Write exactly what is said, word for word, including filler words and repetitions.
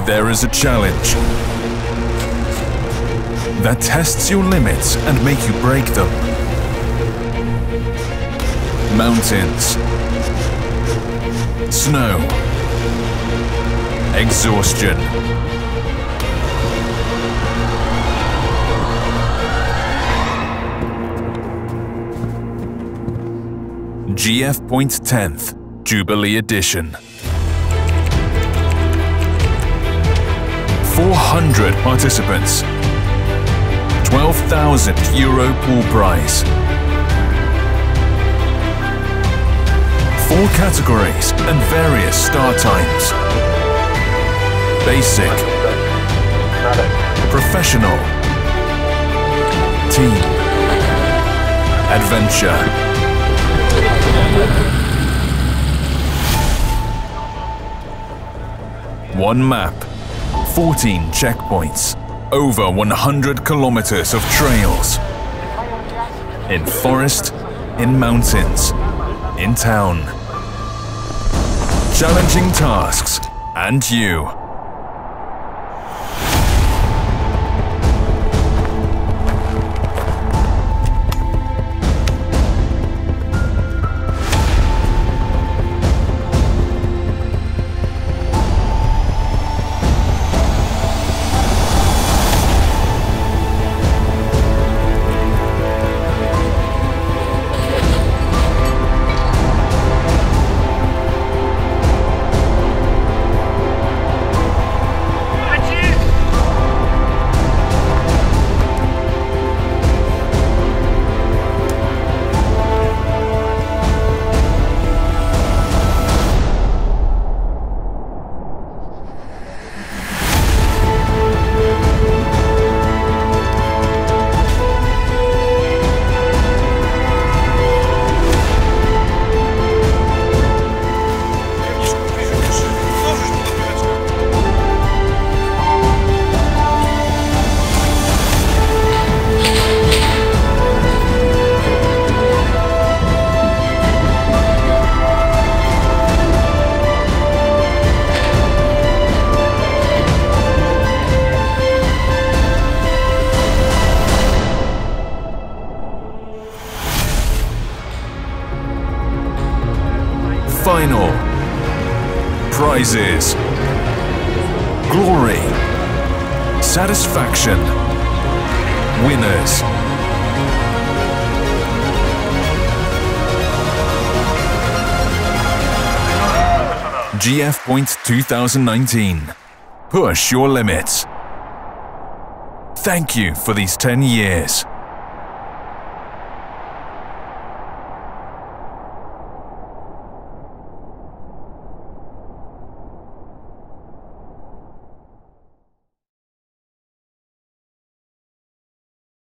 there is a challenge that tests your limits and make you break them. Mountains, snow, exhaustion. G F Point tenth Jubilee Edition. four hundred participants. twelve thousand euro pool prize. Four categories and various start times. Basic, professional, team, adventure. One map, fourteen checkpoints, over one hundred kilometers of trails. In forest, in mountains, in town. Challenging tasks, and you. Final prizes, glory, satisfaction, winners. G F Point twenty nineteen. Push your limits. Thank you for these ten years.